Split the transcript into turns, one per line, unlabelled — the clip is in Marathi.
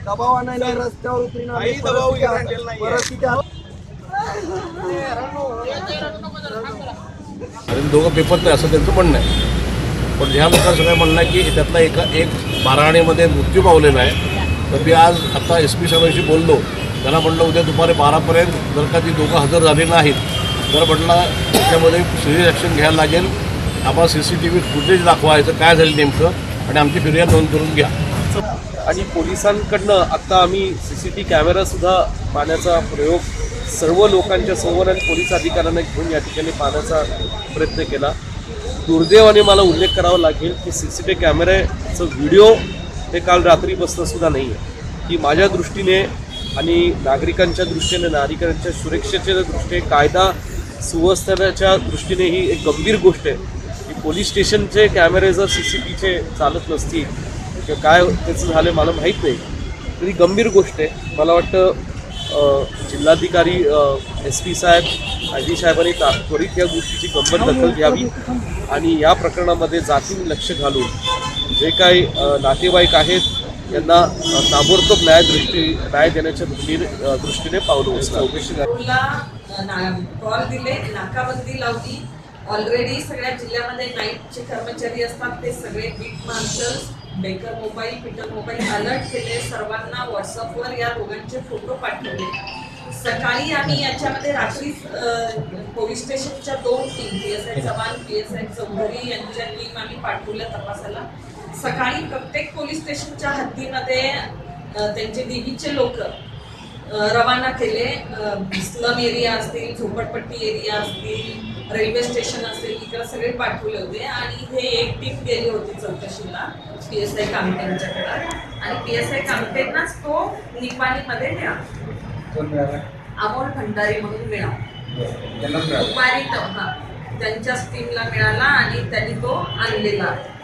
दबाव आणायला रस्त्यावर उतरीन परिस्थिती
दोघं पेपर नाही असं त्यांचं म्हणणं आहे. पण ह्या लोकांचं सगळं म्हणणं आहे की त्यातला एक मारहाणीमध्ये मृत्यू पावलेला आहे. तर मी आज आता SP साहेबांशी बोललो. त्यांना म्हटलं उद्या दुपारी 12पर्यंत जर का ती दोघं हजर झाली नाहीत तर म्हटलं त्याच्यामध्ये सिरियस ॲक्शन घ्यायला लागेल. आम्हाला CCTV फुटेज दाखवायचं काय झालं नेमकं आणि आमची फिर्याद नोंद करून घ्या.
आणि पोलिसांकडनं आता आम्ही CCTV कॅमेरासुद्धा पाहण्याचा प्रयोग सर्व लोकांच्या समोर आणि पोलीस अधिकाऱ्यांना घेऊन या ठिकाणी पाहण्याचा प्रयत्न केला. दुर्दैवाने मला उल्लेख करावा लागेल की CCTV कॅमेऱ्याचं व्हिडिओ हे काल रात्रीपासूनसुद्धा नाही आहे. ही माझ्या दृष्टीने आणि नागरिकांच्या दृष्टीने नागरिकांच्या सुरक्षेच्या दृष्टीने कायदा सुव्यवस्थेच्या दृष्टीने ही एक गंभीर गोष्ट आहे की पोलीस स्टेशनचे कॅमेरे जर CCTVचे चालत नसतील किंवा काय त्याचं झालं मला माहीत नाही तरी गंभीर गोष्ट आहे. मला वाटतं जिल्हाधिकारी SP साहेब IG साहेबांनी त्वरित या गोष्टीची गंभीर दखल घ्यावी आणि या प्रकरणामध्ये जातीने लक्ष घालून जे काही नातेवाईक आहेत यांना ताबडतोब न्याय देण्याच्या दृष्टीने पावलं उचलावं.
कॉल दिले, नाकाबंदी लावली. ऑलरेडी सगळ्या जिल्ह्यामध्ये नाईटचे कर्मचारी असतात ते सगळे beat marshals Baker mobile Peter mobile alert केले. सर्वांना व्हॉट्सअपवर या दोघांचे फोटो पाठवले. सकाळी आम्ही याच्यामध्ये रात्री पोलीस स्टेशनच्या 2 team PSI Chavan PSI Chaudhari यांच्या टीम आम्ही पाठवल्या तपासाला. सकाळी प्रत्येक पोलीस स्टेशनच्या हद्दीमध्ये त्यांचे DBचे लोक रवाना केले. स्लम एरिया असतील, झोपडपट्टी एरिया असतील, रेल्वे स्टेशन असेल, इकडे सगळे पाठवले होते आणि हे एक टीम गेली होती चौकशीला PSI कामठेंच्याकडे आणि PSI कामठेंनाच तो निपाणीमध्ये मिळाला. अमोल भंडारी म्हणून मिळाला दुपारी. त्यांच्याच टीमला मिळाला आणि त्यांनी तो आणलेला.